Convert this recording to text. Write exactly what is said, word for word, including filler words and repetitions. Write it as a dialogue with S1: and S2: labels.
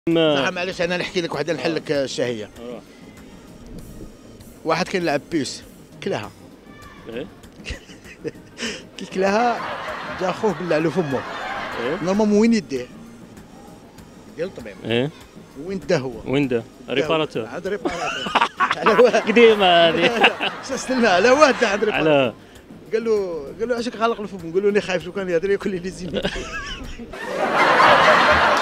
S1: صح معليش انا نحكي لك واحده نحل لك الشهيه. واحد كان يلعب بيس كلاها.
S2: ايه
S1: كي كلاها جا خوه بالله له فمه.
S2: ايه
S1: نورمالمون وين يديه؟ ديال الطبيب.
S2: ايه
S1: وين دا هو؟
S2: وين دا؟ ريباراتور.
S1: عند ريباراتور. على واه
S2: قديمه هذه.
S1: استلمها على واه دا عند ريباراتور.
S2: على
S1: قال له قال له علاش غالق الفم؟ قال له انا خايف لو كان يهضر ياكل لي زيني.